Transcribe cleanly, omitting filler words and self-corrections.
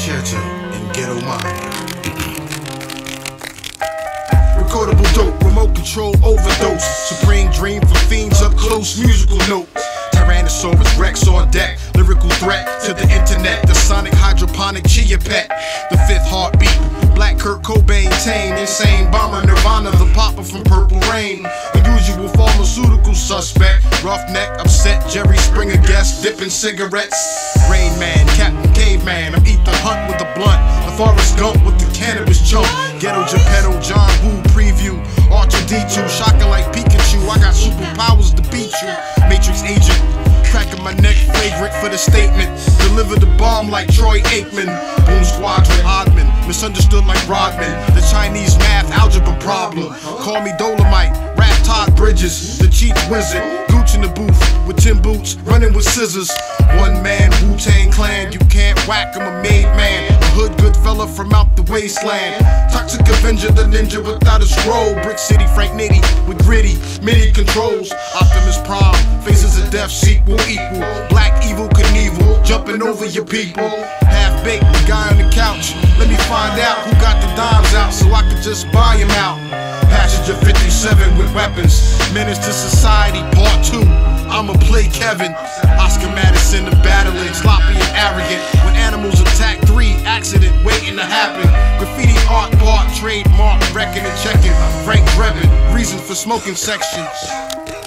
Checha and Ghetto Mind. Recordable dope, remote control overdose. Supreme dream for fiends up close, musical note. Tyrannosaurus Rex on deck, lyrical threat to the internet. The sonic hydroponic chia pet, the fifth heartbeat. Black Kurt Cobain, tame, insane bomber, Nirvana, the popper from Purple Rain. Unusual pharmaceutical suspect, roughneck, upset, Jerry Springer guest, dipping cigarettes. Rain Man, Captain Caveman, I'm Ethan Hunt with a blunt, a Forrest Gump with the cannabis chunk. Ghetto Geppetto, John Woo preview, Archer D2, shocking like Pikachu. I got superpowers to beat you. Matrix agent, cracking my neck, flagrant for the statement. Deliver the bomb like Troy Aikman. Boom Squadron, Oddman, misunderstood like Rodman. The Chinese math algebra problem. Call me Dolomite, rap Todd Bridges, the cheat wizard. Gooch in the booth with Tim Boots, running with scissors. One man, Wu-Tang Clan, you can't whack him, a made man. A hood good fella from out the wasteland. Toxic Avenger, the ninja without a scroll. Brick City, Frank Nitty with gritty MIDI controls. Optimus Prime, faces of death sequel equal. Black Evil Knievel, jumping over your people. Half-baked, the guy on the couch. Let me find out who got the dimes out so I could just buy him out. Passenger 57 with weapons. Menace to Society Part 2. I'ma play Kevin. Oscar Madison, the battling, sloppy and arrogant. When animals attack 3, accident waiting to happen. Graffiti art part, trademark, wrecking and checking. Frank Drebin, reason for smoking sections.